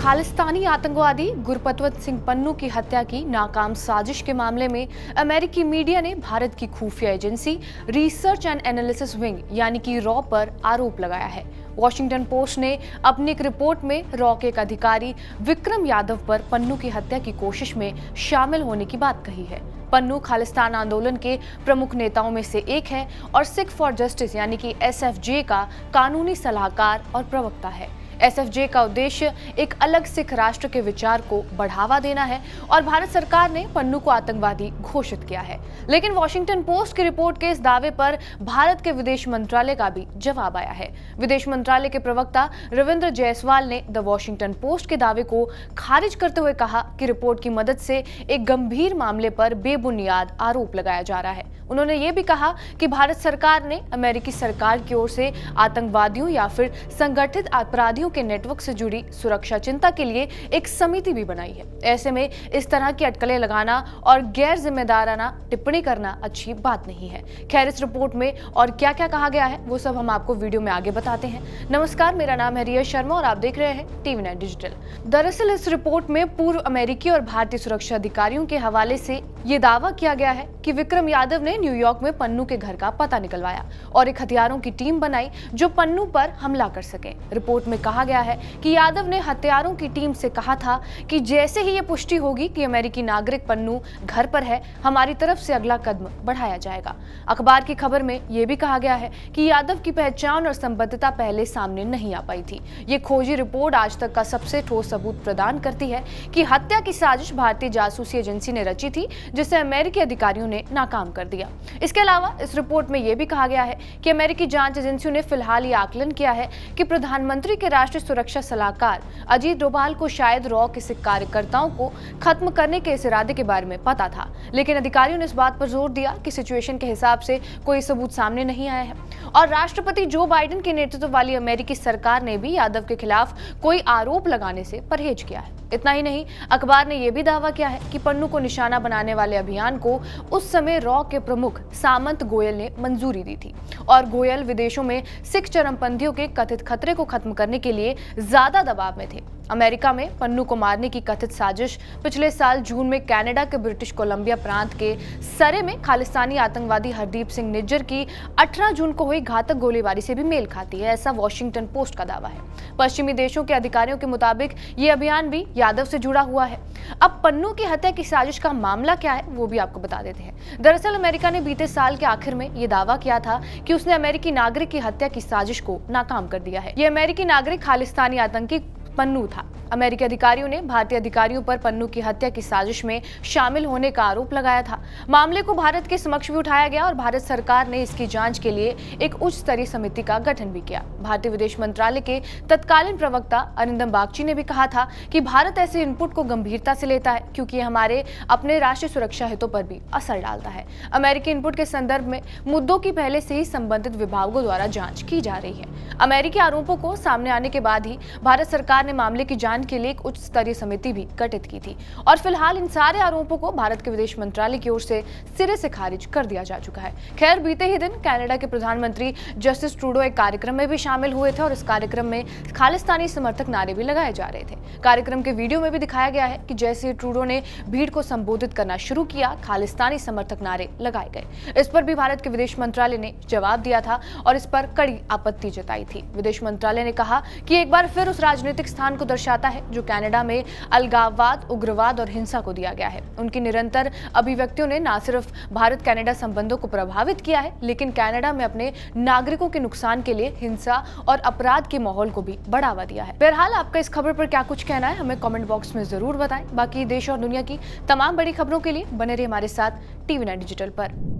खालिस्तानी आतंकवादी गुरपतवत सिंह पन्नू की हत्या की नाकाम साजिश के मामले में अमेरिकी मीडिया ने भारत की खुफिया agency research and analysis wing यानी कि रॉ पर आरोप लगाया है। वॉशिंगटन पोस्ट ने अपनी एक रिपोर्ट में रॉ के एक अधिकारी विक्रम यादव पर पन्नू की हत्या की कोशिश में शामिल होने की बात कही है। पन्नू खालिस्तान आंदोलन के प्रमुख नेताओं में से एक है और सिख फॉर जस्टिस यानी कि एसएफजे का कानूनी सलाहकार और प्रवक्ता है। एसएफजे का उद्देश्य एक अलग सिख राष्ट्र के विचार को बढ़ावा देना है और भारत सरकार ने पन्नू को आतंकवादी घोषित किया है। लेकिन वॉशिंगटन पोस्ट की रिपोर्ट के इस दावे पर भारत के विदेश मंत्रालय का भी जवाब आया है। विदेश मंत्रालय के प्रवक्ता रविंद्र जायसवाल ने द वॉशिंगटन पोस्ट के दावे को खारिज करते हुए कहा कि रिपोर्ट की मदद से एक गंभीर मामले पर बेबुनियाद आरोप लगाया जा रहा है। उन्होंने ये भी कहा कि भारत सरकार ने अमेरिकी सरकार की ओर से आतंकवादियों या फिर संगठित अपराधियों के नेटवर्क से जुड़ी सुरक्षा चिंता के लिए एक समिति भी बनाई है। ऐसे में इस तरह की अटकलें लगाना और गैर जिम्मेदाराना टिप्पणी करना अच्छी बात नहीं है। खैर, इस रिपोर्ट में और क्या क्या कहा गया है वो सब हम आपको वीडियो में आगे बताते हैं। नमस्कार, मेरा नाम है रिया शर्मा और आप देख रहे हैं TV9 डिजिटल। दरअसल इस रिपोर्ट में पूर्व अमेरिकी और भारतीय सुरक्षा अधिकारियों के हवाले से ये दावा किया गया है कि विक्रम यादव ने न्यूयॉर्क में पन्नू के घर का पता निकलवाया और एक हथियारों की टीम बनाई जो पन्नू पर हमला कर सके। रिपोर्ट में कहा गया है कि यादव ने हथियारों की टीम से कहा था कि जैसे ही ये पुष्टि होगी कि अमेरिकी नागरिक पन्नू घर पर है, हमारी तरफ से अगला कदम बढ़ाया जाएगा। अखबार की खबर में यह भी कहा गया है कि यादव की पहचान और संबद्धता पहले सामने नहीं आ पाई थी। ये खोजी रिपोर्ट आज तक का सबसे ठोस सबूत प्रदान करती है कि हत्या की साजिश भारतीय जासूसी एजेंसी ने रची थी, जिसे अमेरिकी अधिकारियों ने नाकाम कर दिया। इसके अलावा इस रिपोर्ट में यह भी कहा गया है कि अमेरिकी जांच एजेंसियों ने फिलहाल ये आकलन किया है कि प्रधानमंत्री के राष्ट्रीय सुरक्षा सलाहकार अजीत डोभाल को शायद रॉ के सिख कार्यकर्ताओं को खत्म करने के इस इरादे के बारे में पता था, लेकिन अधिकारियों ने इस बात पर जोर दिया कि सिचुएशन के हिसाब से कोई सबूत सामने नहीं आया है। और राष्ट्रपति जो बाइडेन के नेतृत्व वाली अमेरिकी सरकार ने भी यादव के खिलाफ कोई आरोप लगाने से परहेज किया है। इतना ही नहीं, अखबार ने यह भी दावा किया है कि पन्नू को निशाना बनाने वाले अभियान को उस समय रॉ के प्रमुख सामंत गोयल ने मंजूरी दी थी और गोयल विदेशों में सिख चरमपंथियों के कथित खतरे को खत्म करने के लिए ज्यादा दबाव में थे। अमेरिका में पन्नू को मारने की कथित साजिश पिछले साल जून में कनाडा के ब्रिटिश कोलंबिया प्रांत के सरे में खालिस्तानी आतंकवादी हरदीप सिंह निज्जर की 18 जून को हुई घातक गोलीबारी से भी मेल खाती है, ऐसा वॉशिंगटन पोस्ट का दावा है। पश्चिमी देशों के अधिकारियों के मुताबिक ये अभियान भी यादव से जुड़ा हुआ है। अब पन्नू की हत्या की साजिश का मामला क्या है वो भी आपको बता देते हैं। दरअसल अमेरिका ने बीते साल के आखिर में ये दावा किया था कि उसने अमेरिकी नागरिक की हत्या की साजिश को नाकाम कर दिया है। ये अमेरिकी नागरिक खालिस्तानी आतंकी पन्नू था। अमेरिकी अधिकारियों ने भारतीय अधिकारियों पर पन्नू की हत्या की साजिश में शामिल होने का आरोप लगाया था। मामले को भारत के समक्ष भी उठाया गया और भारत सरकार ने इसकी जांच के लिए एक उच्च स्तरीय समिति का गठन भी किया। भारतीय विदेश मंत्रालय के तत्कालीन प्रवक्ता अरिंदम बागची ने भी कहा था कि भारत ऐसे इनपुट को गंभीरता से लेता है क्योंकि हमारे अपने राष्ट्रीय सुरक्षा हितों पर भी असर डालता है। अमेरिकी इनपुट के संदर्भ में मुद्दों की पहले से ही संबंधित विभागों द्वारा जांच की जा रही है। अमेरिकी आरोपों को सामने आने के बाद ही भारत सरकार ने मामले की जांच के लिए एक उच्च स्तरीय समिति भी गठित की थी और फिलहाल इन सारे आरोपों को भारत के विदेश मंत्रालय की ओर से सिरे से खारिज कर दिया जा चुका है। खैर, बीते ही दिन कनाडा के प्रधानमंत्री जस्टिन ट्रूडो एक कार्यक्रम में भी शामिल हुए थे और इस कार्यक्रम में खालिस्तानी समर्थक नारे भी लगाए जा रहे थे। कार्यक्रम के वीडियो में भी दिखाया गया है कि जैसे ट्रूडो ने भीड़ को संबोधित करना शुरू किया, खालिस्तानी समर्थक नारे लगाए गए। इस पर भी भारत के विदेश मंत्रालय ने जवाब दिया था और इस पर कड़ी आपत्ति जताई थी। विदेश मंत्रालय ने कहा कि एक बार फिर उस राजनीतिक स्थान को दर्शाता है जो कनाडा में अलगाववाद, उग्रवाद और हिंसा को दिया गया है। उनकी निरंतर अभिव्यक्तियों ने न सिर्फ भारत कनाडा संबंधों को प्रभावित किया है, लेकिन कनाडा में अपने नागरिकों के नुकसान के लिए हिंसा और अपराध के माहौल को भी बढ़ावा दिया है। बहरहाल, आपका इस खबर पर क्या कुछ कहना है हमें कमेंट बॉक्स में जरूर बताएं। बाकी देश और दुनिया की तमाम बड़ी खबरों के लिए बने रहिए हमारे साथ TV9 डिजिटल पर।